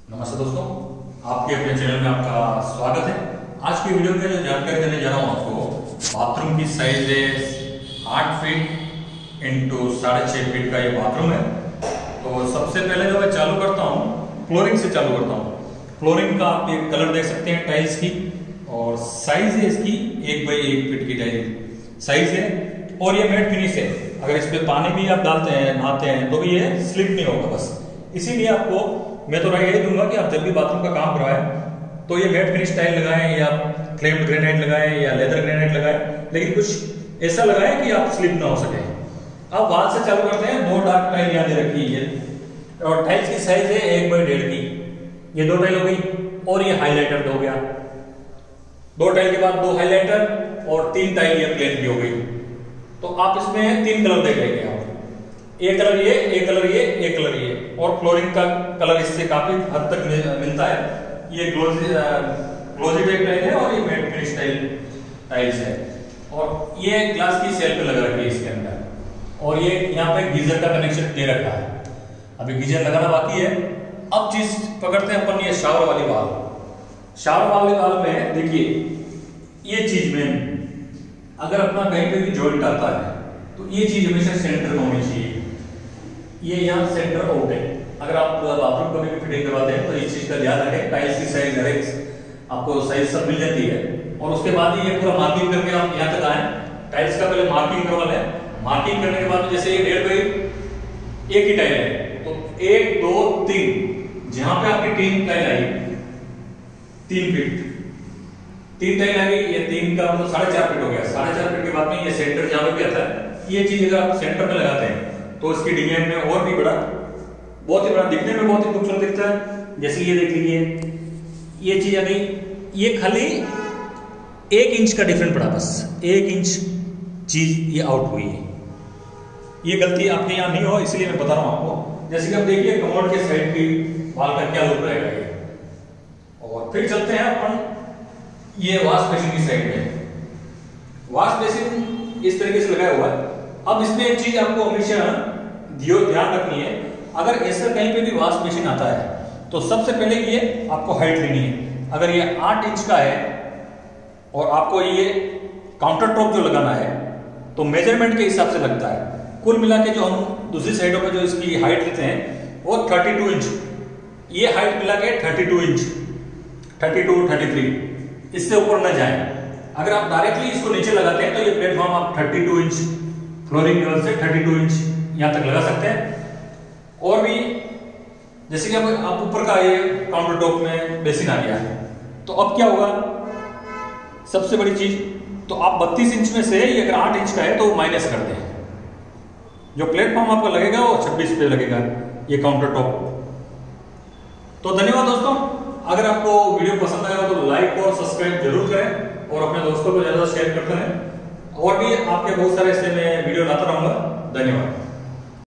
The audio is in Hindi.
नमस्ते दोस्तों, आपके अपने चैनल में आपका स्वागत है। आज की वीडियो में जो जानकारी देने जा रहा हूँ आपको, बाथरूम की साइज है 8 फीट इंटू 6.5 फीट का ये बाथरूम है। तो सबसे पहले जो मैं चालू करता हूँ, फ्लोरिंग से चालू करता हूँ। फ्लोरिंग का आप ये कलर देख सकते हैं टाइल्स की, और साइज है इसकी 1 बाई 1 फीट की टाइल साइज है, और ये मैट फिनिश है। अगर इस पे पानी भी आप डालते हैं, नहाते हैं, तो भी ये स्लिप नहीं होगा। बस इसीलिए आपको मैं तो राय यही दूंगा कि आप जब भी बाथरूम का काम करवाएं तो ये मैट फिनिश टाइल लगाएं, या फ्लेम्ड ग्रेनाइट लगाएं, या लेदर ग्रेनाइट लगाएं, लेकिन कुछ ऐसा लगाएं कि आप स्लिप ना हो सके। अब वहां से चालू करते हैं। 2 डार्क टाइल यहाँ दे रखी है, और टाइल्स की साइज है 1 बाई 1.5 की। ये 2 टाइल हो गई, और ये हाईलाइटर हो गया। 2 टाइल के बाद 2 हाईलाइटर और 3 टाइल ये प्लेन की हो गई। तो आप इसमें 3 कलर देख लेंगे आप, एक कलर ये, एक कलर ये, एक कलर ये। और फ्लोरिंग का कलर इससे काफी हद तक मिलता है। ये ग्लोजी टाइप टाइल है, और ये मैट फिनिश टाइल्स है, और ये ग्लास की सेल पे लगा रखी है इसके अंदर। और ये यहाँ पे गीजर का कनेक्शन दे रखा है, अभी गीजर लगाना बाकी है। अब चीज पकड़ते हैं अपन, ये शावर वाली वाल। शावर वाली वाल में देखिए ये चीज में, अगर अपना कहीं पे भी जॉइंट आता है तो ये चीज हमेशा सेंटर में होनी चाहिए। ये यहाँ सेंटर आउट है। अगर आप बाथरूम कभी भी फिटिंग करवाते हैं तो इस चीज का ध्यान रखें। टाइल्स की साइज हर एक आपको साइज सब मिल जाती है, और उसके बाद ये पूरा मार्किंग करके आप यहाँ तक आए। टाइल्स का पहले मार्किंग करवा लें। मार्किंग करने के बाद जैसे ये 1.5 बाई 1 की टाइल है, तो 1 2 3 जहां पे आपकी 3 टाइल आई, 3 फीट 3 टाइल आ गई, ये 3 का मतलब 4.5 फीट हो गया। 4.5 फीट के बाद में ये सेंटर जहां पे आता है, ये चीज अगर आप सेंटर में लगाते हैं तो इसकी डिजाइन में और भी बड़ा, बहुत ही बड़ा, दिखने में बहुत ही खूबसूरत दिखता है। जैसे ये देख लीजिए, ये चीज आ गई। ये खाली 1 इंच का डिफरेंट पड़ा, बस 1 इंच चीज ये आउट हुई है। ये गलती आपके यहाँ नहीं हो, इसलिए मैं बता रहा हूं आपको। जैसे कि आप देखिए कमोड के साइड की वाल का क्या लुक रहेगा ये। और फिर चलते हैं अपन ये वॉश बेसिन की साइड में। वॉश बेसिन इस तरीके से लगाया हुआ है। अब इसमें एक चीज आपको हमेशा ध्यान रखनी है, अगर ऐसा कहीं पे भी वॉश बेसिन आता है तो सबसे पहले ये आपको हाइट लेनी है। अगर ये 8 इंच का है और आपको ये काउंटर टॉप जो लगाना है, तो मेजरमेंट के हिसाब से लगता है। कुल मिला के जो हम दूसरी साइडों पे जो इसकी हाइट लेते हैं वो 32 इंच, ये हाइट मिला के 32 इंच, 32 33, इससे ऊपर न जाए। अगर आप डायरेक्टली इसको नीचे लगाते हैं तो ये प्लेटफॉर्म आप 32 इंच फ्लोरिंग लेवल से 32 इंच यहां तक लगा सकते हैं। और भी जैसे कि आप ऊपर का ये काउंटर टॉप में बेसिन आ गया है, तो अब क्या होगा, सबसे बड़ी चीज, तो आप 32 इंच में से ये अगर 8 इंच का है तो माइनस कर दें। जो प्लेटफॉर्म आपका लगेगा वो 26 पे लगेगा, ये काउंटर टॉप। तो धन्यवाद दोस्तों, अगर आपको वीडियो पसंद आया तो लाइक और सब्सक्राइब जरूर करें, और अपने दोस्तों को ज्यादा शेयर करते रहें। और भी आपके बहुत सारे ऐसे मैं वीडियो लाता रहूंगा। धन्यवाद।